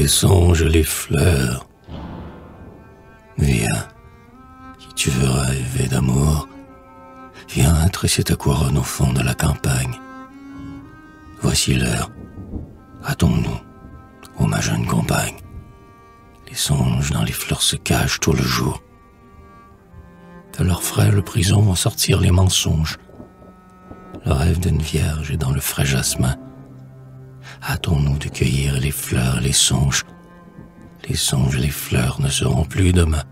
les songes et les fleurs. Viens, si tu veux rêver d'amour, viens tresser ta couronne au fond de la campagne. Voici l'heure, hâtons-nous, ô ma jeune compagne. Les songes dans les fleurs se cachent tout le jour. De leur frêle prison vont sortir les mensonges. Le rêve d'une vierge est dans le frais jasmin. Hâtons-nous de cueillir les fleurs et les songes. Les songes et les fleurs ne seront plus demain.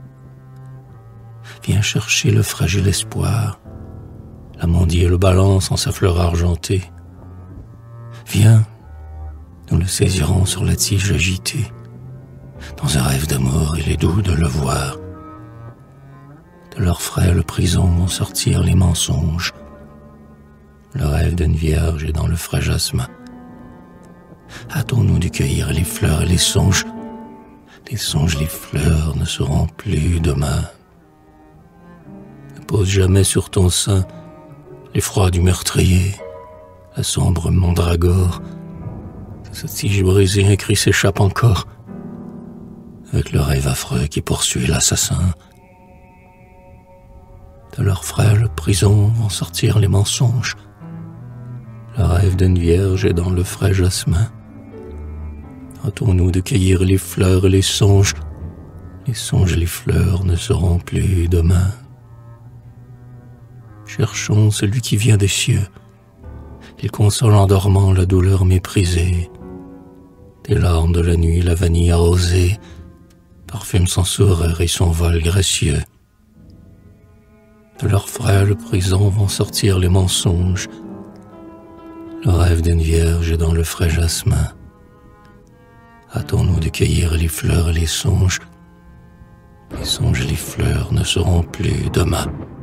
Viens chercher le fragile espoir. L'amandier le balance en sa fleur argentée. Viens, nous le saisirons sur la tige agitée. Dans un rêve d'amour, il est doux de le voir. De leur frêle prison vont sortir les mensonges. Le rêve d'une vierge est dans le frais jasmin. Hâtons-nous de cueillir les fleurs et les songes. Les songes, les fleurs ne seront plus demain. Ne pose jamais sur ton sein l'effroi du meurtrier, la sombre mandragore. De cette tige brisée, un cri s'échappe encore, avec le rêve affreux qui poursuit l'assassin. De leur frêle prison vont sortir les mensonges. Le rêve d'une vierge est dans le frais jasmin. Hâtons-nous de cueillir les fleurs et les songes. Les songes et les fleurs ne seront plus demain. Cherchons celui qui vient des cieux. Il console en dormant la douleur méprisée. Des larmes de la nuit, la vanille arrosée parfume son sourire et son vol gracieux. De leur frêle prison vont sortir les mensonges. Le rêve d'une vierge est dans le frais jasmin. Hâtons-nous de cueillir les fleurs et les songes. Les songes et les fleurs ne seront plus demain.